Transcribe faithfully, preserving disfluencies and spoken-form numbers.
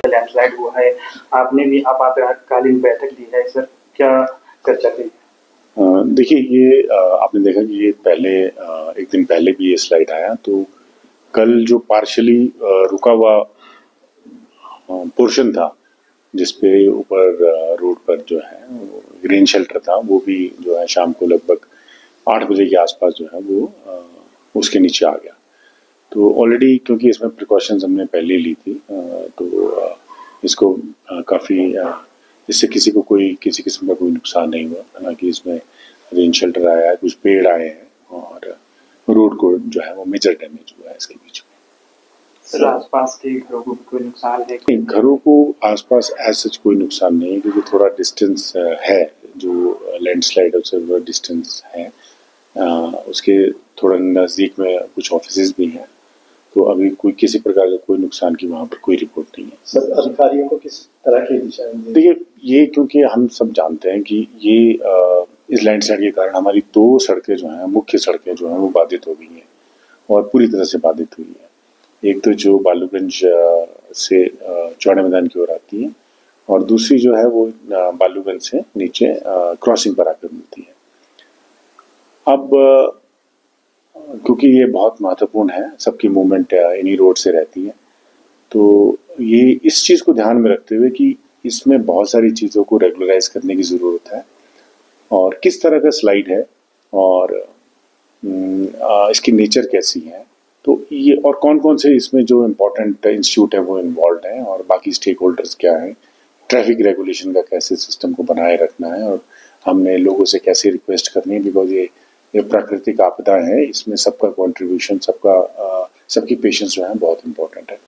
पे लैंडस्लाइड हुआ है। आपने भी आपातकालीन बैठक ली है सर, क्या चर्चा की? अ, देखिए ये अ, आपने देखा कि ये पहले अ, एक दिन पहले भी ये स्लाइड आया, तो कल जो पार्शियली अ, रुका हुआ पोर्शन था जिसपे ऊपर रोड पर जो है ग्रीन शेल्टर था, वो भी जो है शाम को लगभग आठ बजे के आसपास जो है वो आ, उसके नीचे आ गया। तो ऑलरेडी क्योंकि इसमें प्रिकॉशंस हमने पहले ली थी, आ, तो आ, इसको आ, काफ़ी इससे किसी को कोई किसी किस्म का कोई नुकसान नहीं हुआ। हालांकि इसमें रेन शेल्टर आया है, कुछ पेड़ आए हैं और रोड को जो है वो मेजर डैमेज हुआ है इसके बीच में। सर आसपास के घरों को कोई नुकसान है? नहीं, घरों को आसपास एज सच कोई नुकसान नहीं है, क्योंकि थोड़ा डिस्टेंस है, जो लैंडस्लाइड है उससे थोड़ा डिस्टेंस है। आ, उसके थोड़ा नज़दीक में कुछ ऑफिसेज भी हैं, तो अभी कोई किसी प्रकार का कोई नुकसान की वहाँ पर कोई रिपोर्ट नहीं है। सर अधिकारियों को किस तरह की दिशा? देखिए ये क्योंकि हम सब जानते हैं कि ये आ, इस लैंडस्लाइड के कारण हमारी दो सड़कें जो हैं, मुख्य सड़कें जो हैं वो बाधित हो गई हैं और पूरी तरह से बाधित हुई हैं। एक तो जो बालूगंज से चौड़े मैदान की ओर आती है और दूसरी जो है वो बालूगंज से नीचे क्रॉसिंग पर आकर मिलती है। अब क्योंकि ये बहुत महत्वपूर्ण है, सबकी मूवमेंट इन्हीं रोड से रहती है, तो ये इस चीज़ को ध्यान में रखते हुए कि इसमें बहुत सारी चीज़ों को रेगुलराइज करने की ज़रूरत है और किस तरह का स्लाइड है और इसकी नेचर कैसी है, तो ये और कौन कौन से इसमें जो इम्पोर्टेंट इंस्टीट्यूट है वो इन्वॉल्व हैं और बाकी स्टेक होल्डर्स क्या हैं, ट्रैफिक रेगुलेशन का कैसे सिस्टम को बनाए रखना है और हमने लोगों से कैसे रिक्वेस्ट करनी है, बिकॉज ये ये प्राकृतिक आपदा है, इसमें सबका कंट्रीब्यूशन, सबका सबकी पेशेंस जो है बहुत इंपॉर्टेंट है।